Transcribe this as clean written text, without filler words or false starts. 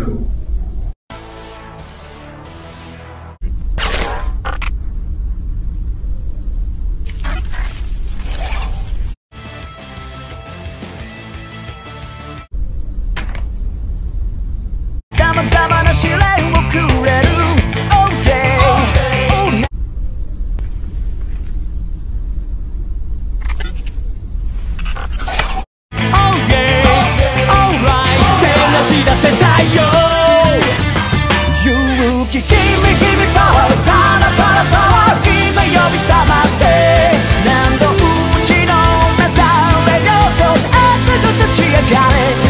様々な試練をくれる Oh day Oh yeah Alright 照らし出せ太陽勇気君パワーパラパラパワー今呼び覚ませ何度打ちのめされようと熱く立ち上がれ